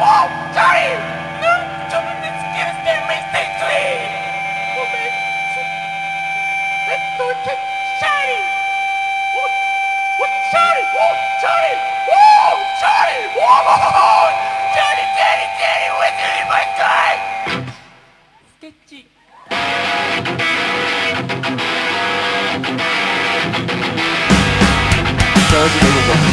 Sorry! No, someone excuse me, mistakenly! Sorry! Sorry! Sorry! Sorry! Sorry! Daddy, with me, my guy! Sketchy. Sorry,